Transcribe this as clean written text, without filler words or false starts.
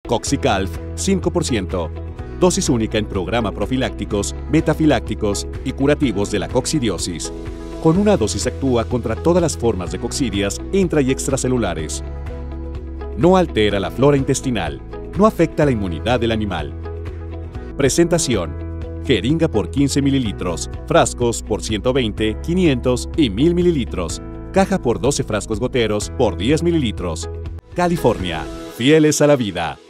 Coxicalf 5%. Dosis única en programa profilácticos, metafilácticos y curativos de la coccidiosis. Con una dosis actúa contra todas las formas de coccidias intra y extracelulares. No altera la flora intestinal. No afecta la inmunidad del animal. Presentación: jeringa por 15 mililitros, frascos por 120, 500 y 1000 mililitros, caja por 12 frascos goteros por 10 mililitros. California, fieles a la vida.